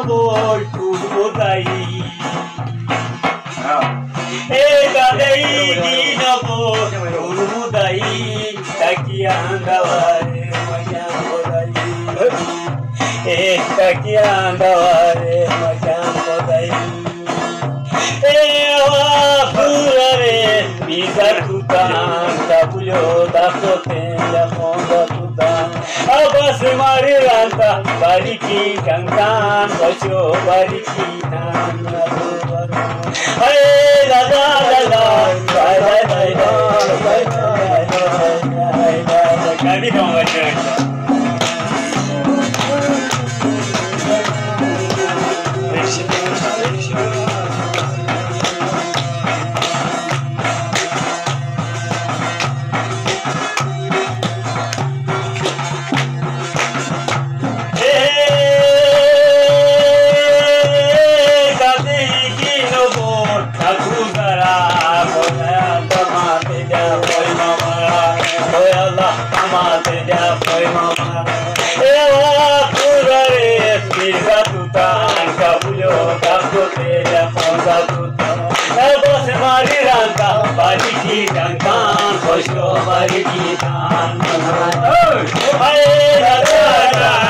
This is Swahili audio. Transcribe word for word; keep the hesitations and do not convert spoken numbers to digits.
boy to Budai. Hey, Gadai, Dina boy to Budai. Takiandaware, Majam Budai. Hey, Takiandaware, Majam Budai. Hey, Purare, Bizar Tutan, Tabuyo, Dakote, Yamonda Tutan. Abbas Mariranta, Bariki, Kankan, Bacho, Bariki, Nana, Hey, la la la la, bye bye bye bye bye bye bye. Kami dong aja. Bariki Kankan, Koshko Bariki Kankan. Hey, la la la.